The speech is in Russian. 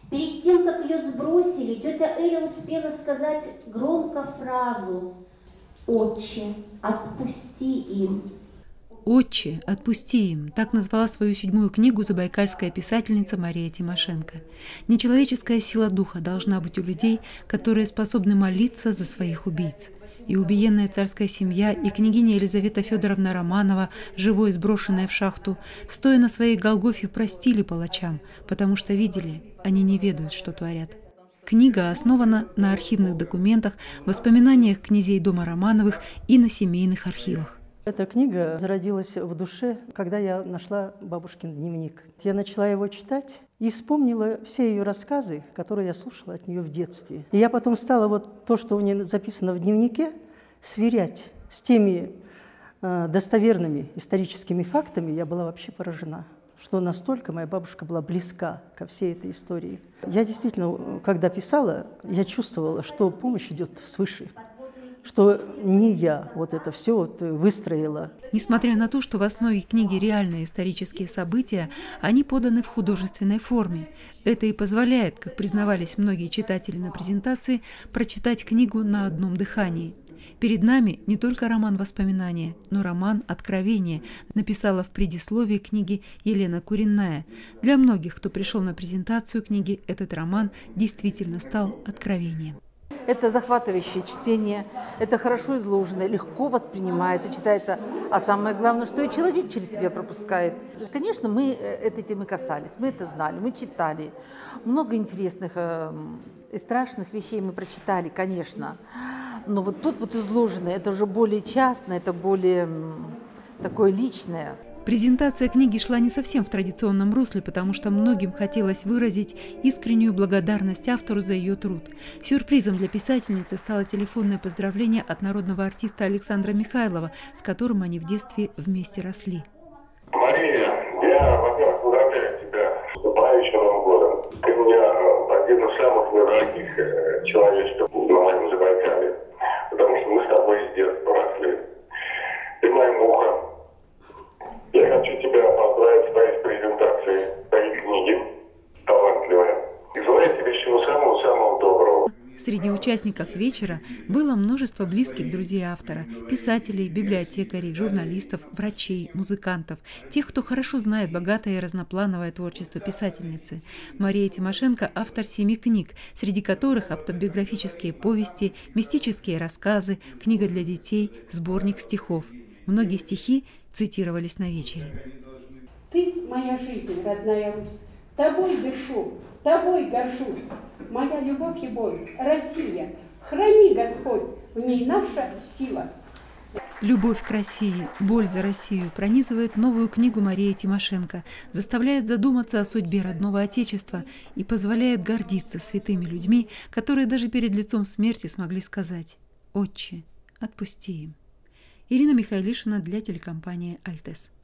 Перед тем, как ее сбросили, тетя Эля успела сказать громко фразу: «Отче, отпусти им». «Отче, отпусти им» – так назвала свою 7-ю книгу забайкальская писательница Мария Тимошенко. Нечеловеческая сила духа должна быть у людей, которые способны молиться за своих убийц. И убиенная царская семья, и княгиня Елизавета Федоровна Романова, живой сброшенная в шахту, стоя на своей Голгофе, простили палачам, потому что видели, они не ведают, что творят. Книга основана на архивных документах, воспоминаниях князей дома Романовых и на семейных архивах. Эта книга зародилась в душе, когда я нашла бабушкин дневник. Я начала его читать и вспомнила все ее рассказы, которые я слушала от нее в детстве. И я потом стала вот то, что у нее записано в дневнике, сверять с теми достоверными историческими фактами. Я была вообще поражена, что настолько моя бабушка была близка ко всей этой истории. Я действительно, когда писала, я чувствовала, что помощь идет свыше, что не я вот это все выстроила. Несмотря на то, что в основе книги реальные исторические события, они поданы в художественной форме. Это и позволяет, как признавались многие читатели на презентации, прочитать книгу на одном дыхании. Перед нами не только роман «Воспоминания», но роман «Откровение», написала в предисловии книги Елена Куренная. Для многих, кто пришел на презентацию книги, этот роман действительно стал откровением. Это захватывающее чтение, это хорошо изложено, легко воспринимается, читается. А самое главное, что и человек через себя пропускает. Конечно, мы этой темы касались, мы это знали, мы читали. Много интересных и страшных вещей мы прочитали, конечно. Но вот тут вот изложено, это уже более частное, это более такое личное. Презентация книги шла не совсем в традиционном русле, потому что многим хотелось выразить искреннюю благодарность автору за ее труд. Сюрпризом для писательницы стало телефонное поздравление от народного артиста Александра Михайлова, с которым они в детстве вместе росли. Мария, я, во-первых, поздравляю тебя с наступающим Новым годом. Ты у меня один из самых недорогих человечеств на моем Забайкале, потому что мы с тобой с детства росли. Ты моя муха. Я хочу тебя поздравить с твоей презентацией твоей книги, талантливая. И желаю тебе всего самого-самого доброго. Среди участников вечера было множество близких друзей автора – писателей, библиотекарей, журналистов, врачей, музыкантов, тех, кто хорошо знает богатое и разноплановое творчество писательницы. Мария Тимошенко – автор 7 книг, среди которых автобиографические повести, мистические рассказы, книга для детей, сборник стихов. Многие стихи цитировались на вечере. «Ты моя жизнь, родная Русь, тобой дышу, тобой горжусь, моя любовь и боль, Россия, храни, Господь, в ней наша сила». Любовь к России, боль за Россию пронизывает новую книгу Марии Тимошенко, заставляет задуматься о судьбе родного Отечества и позволяет гордиться святыми людьми, которые даже перед лицом смерти смогли сказать: «Отче, отпусти им». Ирина Михайлишина для телекомпании «Альтес».